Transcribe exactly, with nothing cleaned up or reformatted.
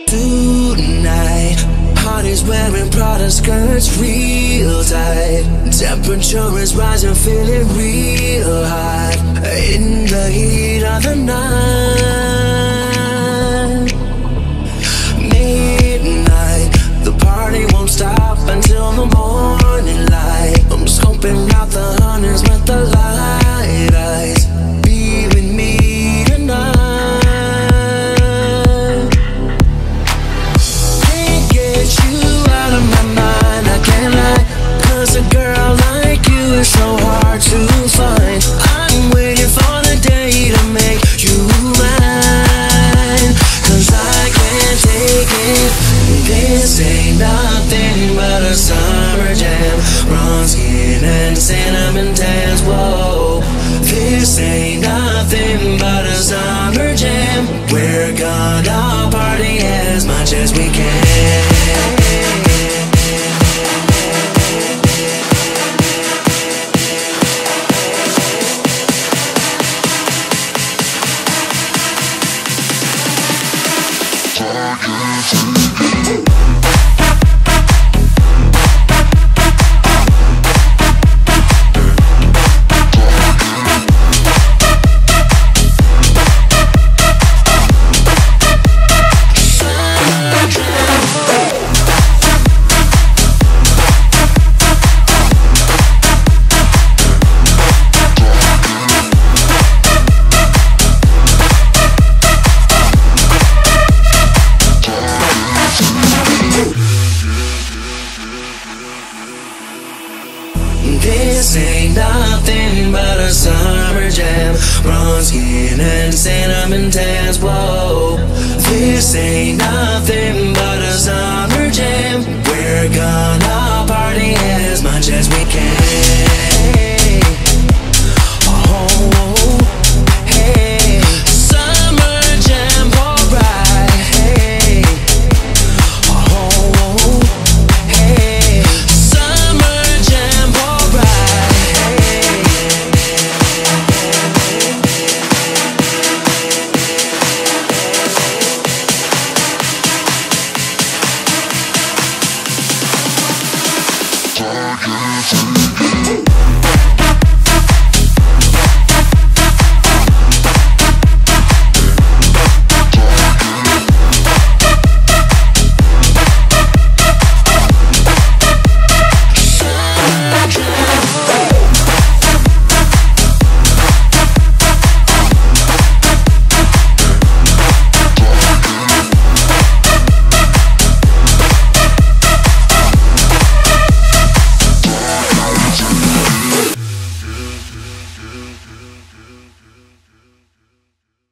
Tonight, Honey's wearing Prada skirts real tight. Temperature is rising, feeling real hot in the heat of the night. Midnight, the party won't stop until the morning light. I'm scoping out the hunters with the light eyes. Be with me tonight. Can't get you out of my mind, I can't lie. Cause a girl like you is so hard to find. I'm waiting for the day to make you mine. Cause I can't take it. This ain't nothing but a summer jam. Bronze skin and cinnamon tans, whoa. This ain't nothing but a summer jam. We're gonna party as much as we can. This ain't nothing but a summer jam. Bronze skin and cinnamon tans, whoa. This ain't nothing but a summer jam. We're gonna party